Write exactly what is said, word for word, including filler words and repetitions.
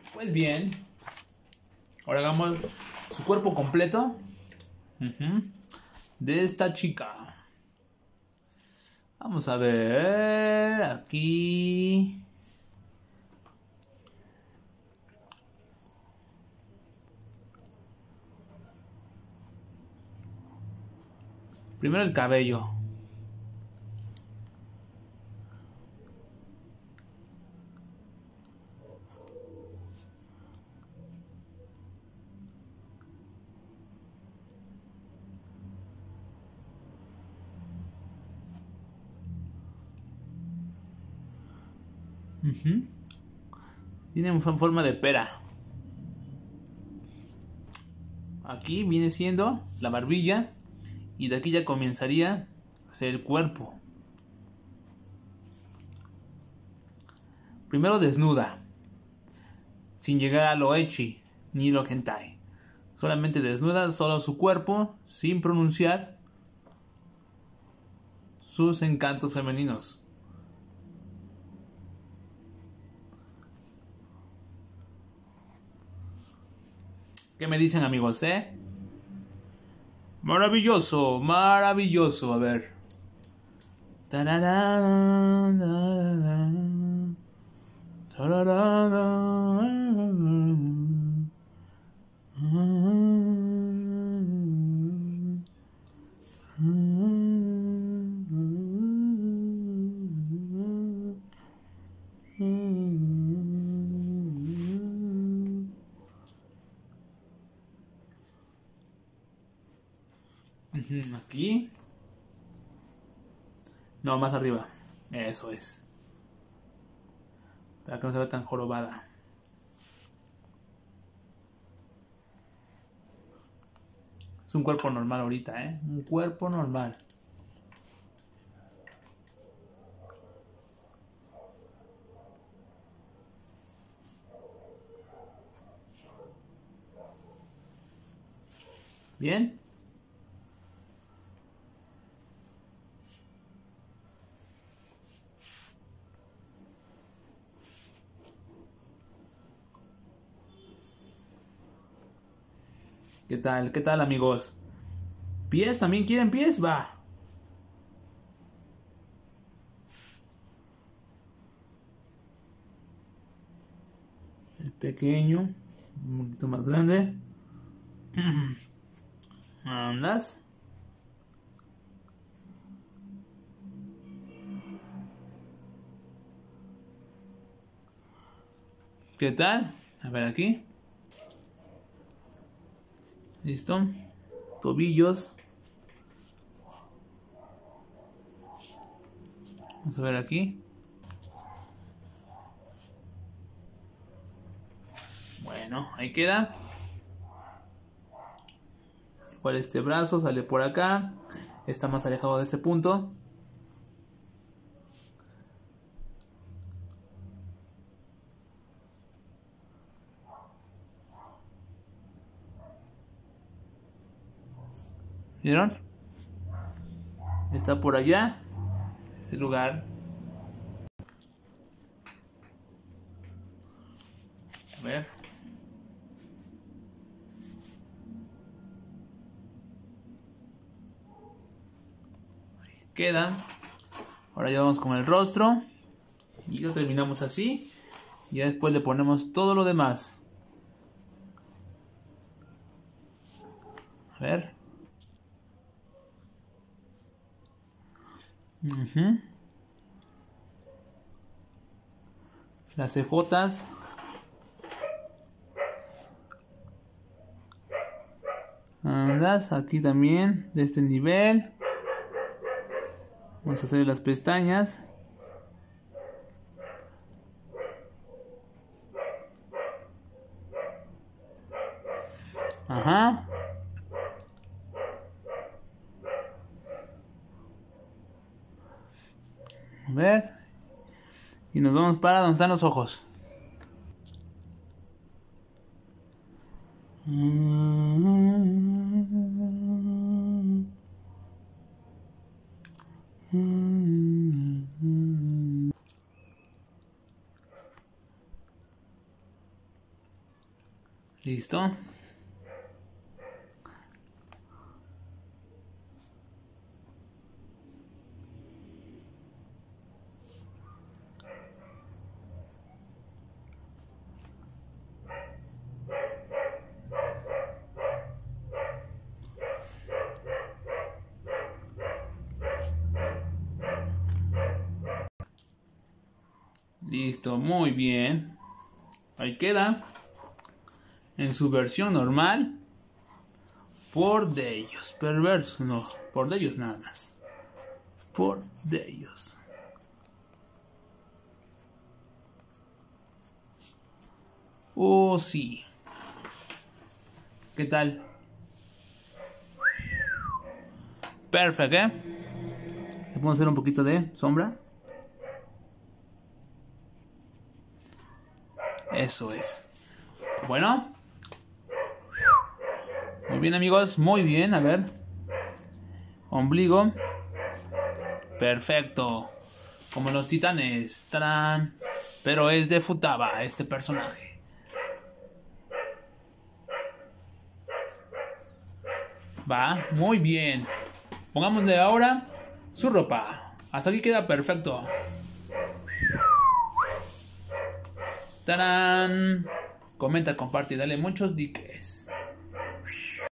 Pues bien. Ahora hagamos su cuerpo completo. Uh-huh. De esta chica. Vamos a ver. Aquí. Primero el cabello. Uh-huh. Tiene forma de pera. Aquí viene siendo la barbilla. Y de aquí ya comenzaría a ser el cuerpo. Primero desnuda. Sin llegar a lo ecchi ni lo hentai. Solamente desnuda solo su cuerpo. Sin pronunciar sus encantos femeninos. ¿Qué me dicen, amigos, eh? Maravilloso, maravilloso. A ver. Tararán, tararán, tararán, aquí. No, más arriba. Eso es. Para que no se vea tan jorobada. Es un cuerpo normal ahorita, ¿eh? Un cuerpo normal. ¿Bien? ¿Qué tal? ¿Qué tal, amigos? ¿Pies? ¿También quieren pies? Va. El pequeño. Un poquito más grande. ¿Andas? ¿Qué tal? A ver aquí. Listo. Tobillos. Vamos a ver aquí. Bueno, ahí queda. Igual este brazo sale por acá. Está más alejado de ese punto. ¿Vieron? Está por allá. Ese lugar. A ver. Ahí queda. Ahora ya vamos con el rostro. Y lo terminamos así. Y ya después le ponemos todo lo demás. A ver. Uh-huh. Las cejotas. Andas, aquí también, de este nivel. Vamos a hacer las pestañas. Ajá. A ver. Y nos vamos para donde están los ojos. Listo. Listo, muy bien. Ahí queda. En su versión normal. Por de ellos. Perverso, no. Por de ellos nada más. Por de ellos. Oh, sí. ¿Qué tal? Perfecto, ¿eh? Le podemos hacer un poquito de sombra. Eso es. Bueno. Muy bien, amigos. Muy bien. A ver. Ombligo. Perfecto. Como los titanes. ¡Tarán! Pero es de Futaba este personaje. Va. Muy bien. Pongámosle ahora su ropa. Hasta aquí queda perfecto. ¡Tarán! Comenta, comparte y dale muchos likes.